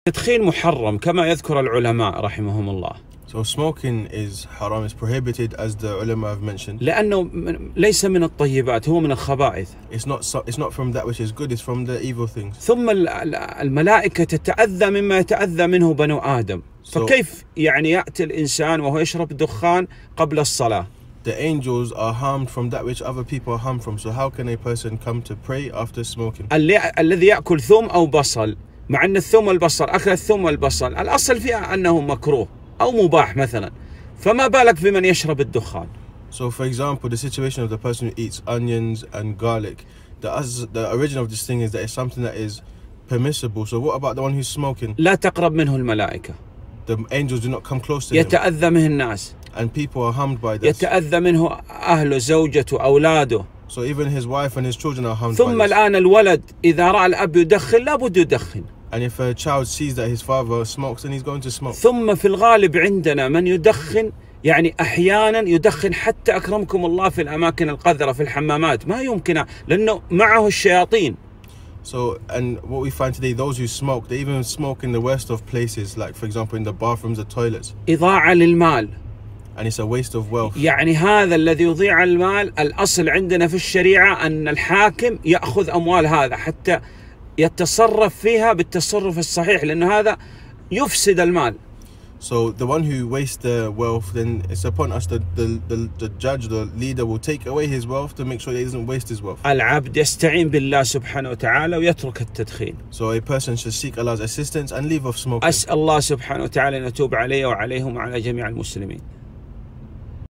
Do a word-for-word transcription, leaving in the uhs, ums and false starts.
التدخين محرم كما يذكر العلماء رحمهم الله. So smoking is haram, is prohibited as the ulama have mentioned. لأنه ليس من الطيبات، هو من الخبائث. It's not it's not from that which is good, it's from the evil things. ثم الملائكة تتأذى مما يتأذى منه بنو آدم. فكيف يعني يأتي الإنسان وهو يشرب دخان قبل الصلاة؟ The angels are harmed from that which other people are harmed from. So how can a person come to pray after smoking? الذي يأكل ثوم أو بصل، مع أن الثوم والبصل أكل الثوم والبصل الأصل فيها أنه مكروه أو مباح مثلا، فما بالك بمن يشرب الدخان. So for example, the situation of the person who eats onions and garlic, the, the origin of this thing is that it's something that is permissible. So what about the one who's smoking? لا تقرب منه الملائكة. The angels do not come close to him. يتأذى منه الناس. And people are harmed by this. يتأذى منه أهله، زوجته، أولاده. So even his wife and his children are harmed ثم by this. الآن الولد إذا رأى الأب يدخن لابد يدخن. And if a child sees that his father smokes, then he's going to smoke. ثم في الغالب عندنا من يدخن، يعني أحيانا يدخن حتى أكرمكم الله في الأماكن القذرة في الحمامات، ما يمكن لأنه معه الشياطين. So, and what we find today, those who smoke, they even smoke in the worst of places, like for example in the bathrooms, the toilets. إضاعة للمال. And it's a waste of wealth. يعني هذا الذي يضيع المال، الأصل عندنا في الشريعة أن الحاكم يأخذ أموال هذا حتى يتصرف فيها بالتصرف الصحيح، لأن هذا يفسد المال. So the one who wastes the wealth, then it's upon us that the, the, the judge, the leader will take away his wealth to make sure he doesn't waste his wealth. العبد يستعين بالله سبحانه وتعالى ويترك التدخين. So a person should seek Allah's assistance and leave off smoking. أسأل الله سبحانه وتعالى أن يتوب علي وعليهم وعلى جميع المسلمين.